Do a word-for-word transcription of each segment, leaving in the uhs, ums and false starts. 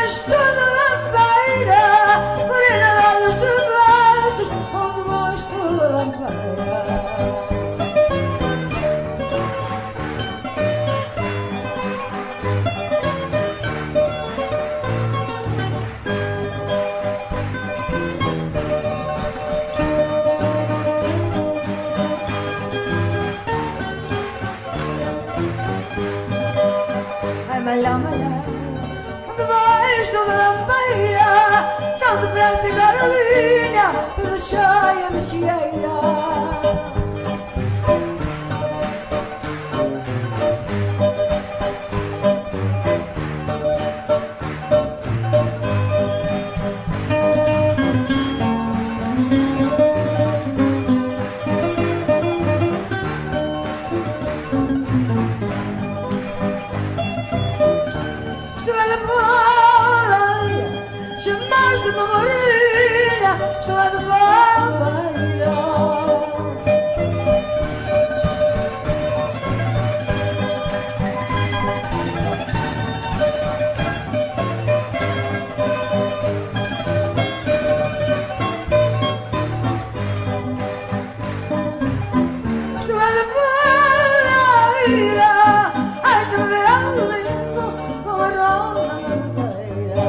vais toda lampeira, morena de olhos travessos, onde vais toda lampeira. Malhão, malhão, onde vais toda lampeira, tão depressa e Carolina, toda cheia de chieira. Chamaste-me Marina, estou a de bandeira. Estou a de bandeira, ai de me ver ao lindo, com a rosa na roseira.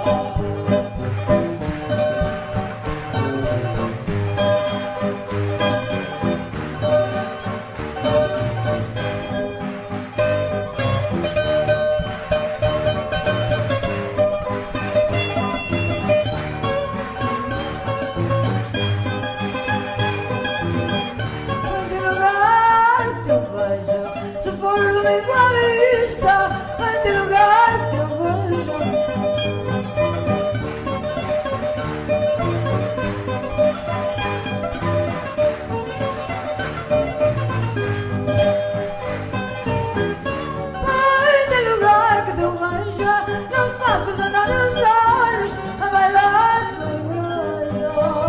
Se for domingo à missa, vai ter lugar que eu vejo. Vai ter lugar que eu veja, não faças andar nos olhos a bailar na igreja.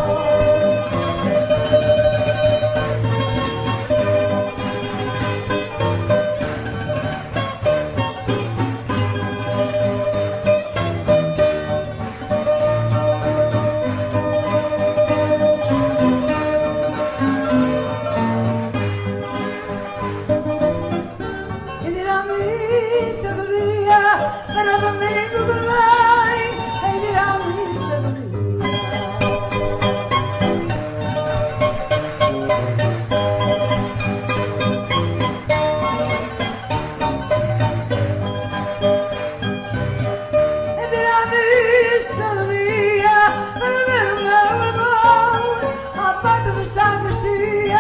Para domingo que vem, hei de ir à missa do dia. Hei de ir à missa do dia, para ver o meu amor à porta da sacristia.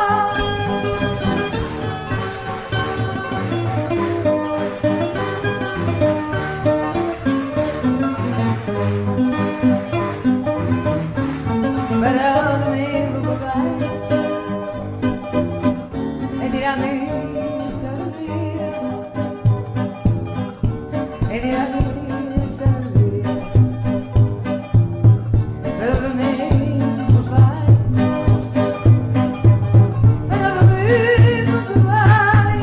Para o domingo que vem, hei de ir à missa do dia. Hei de ir à missa do dia. Para o domingo que vem, para o domingo que vem,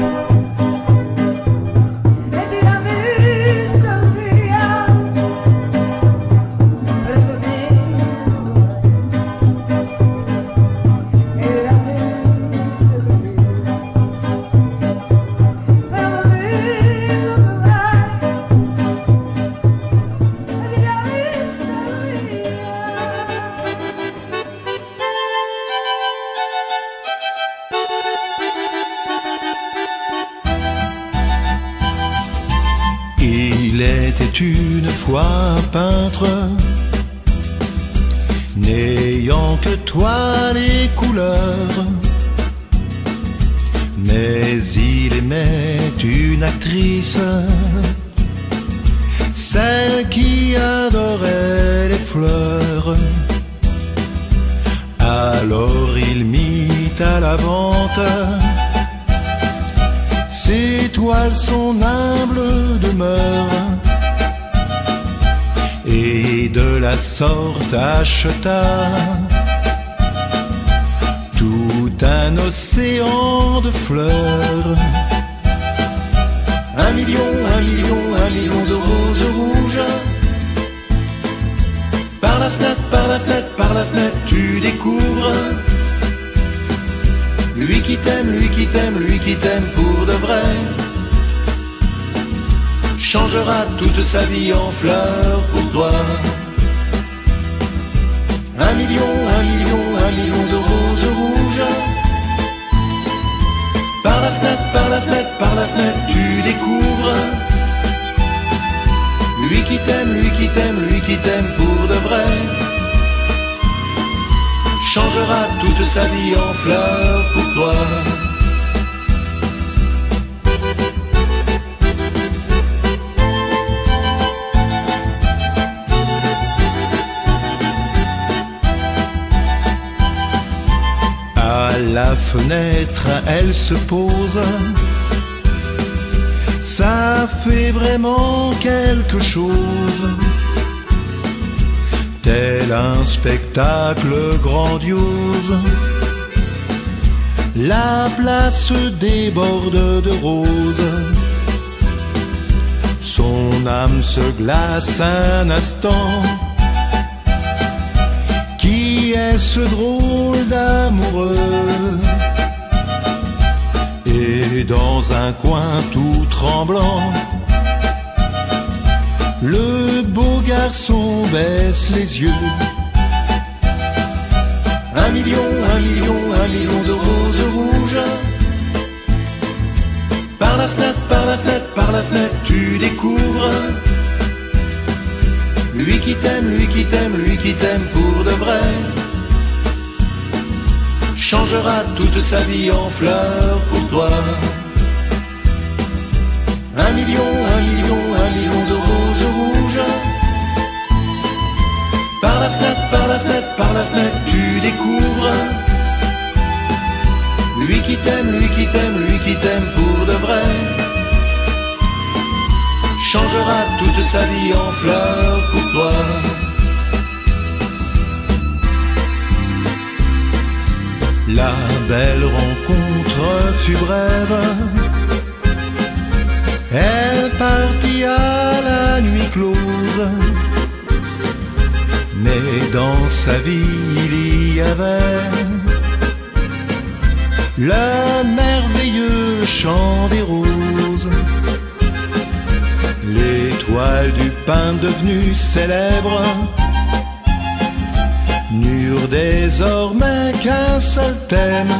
hei de ir à missa do dia. Para o domingo Il était une fois un peintre, n'ayant que toile et couleurs, mais il aimait une actrice, celle qui adorait les fleurs. Alors il mit à la vente ses toiles, son humble demeure, et de la sorte acheta tout un océan de fleurs. Un million, un million, un million de roses rouges changera toute sa vie en fleurs pour toi. Un million, un million, un million de roses rouges. Par la fenêtre, par la fenêtre, par la fenêtre, tu découvres lui qui t'aime, lui qui t'aime, lui qui t'aime pour de vrai. Changera toute sa vie en fleurs pour toi. À la fenêtre, elle se pose. Ça fait vraiment quelque chose. Tel un spectacle grandiose. La place déborde de roses. Son âme se glace un instant. Qui est ce drôle d'amoureux? Et dans un coin tout tremblant, le beau garçon baisse les yeux. Un million, un million, un million de roses rouges. Par la fenêtre, par la fenêtre, par la fenêtre, tu découvres lui qui t'aime, lui qui t'aime, lui qui t'aime pour de vrai. Changera toute sa vie en fleurs pour toi. Un million, un million, un million de roses rouges. Par la fenêtre, par la fenêtre, par la fenêtre, tu découvres lui qui t'aime, lui qui t'aime, lui qui t'aime pour de vrai. Changera toute sa vie en fleurs pour toi. La belle rencontre fut brève. Elle partit à la nuit close. Mais dans sa vie il y avait le merveilleux chant des roses. L'étoile du pin devenue célèbre n'eurent désormais qu'un seul thème.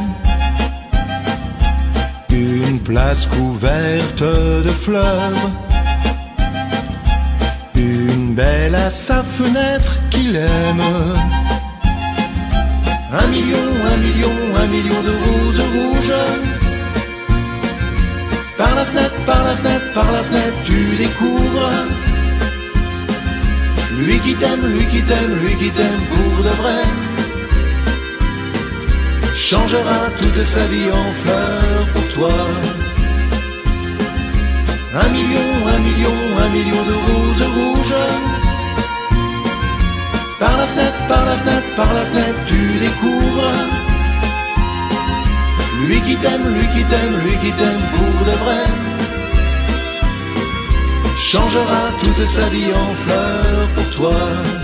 Une place couverte de fleurs. Une belle à sa fenêtre qu'il aime. Un million, un million, un million de roses rouges. Par la fenêtre, par la fenêtre, par la fenêtre, tu découvres lui qui t'aime, lui qui t'aime, lui qui t'aime pour de vrai. Changera toute sa vie en fleurs pour toi. Un million, un million, un million de roses rouges. Par la fenêtre, par la fenêtre, par la fenêtre, tu découvres lui qui t'aime, lui qui t'aime, lui qui t'aime pour de vrai. Changera toute sa vie en fleurs pour toi.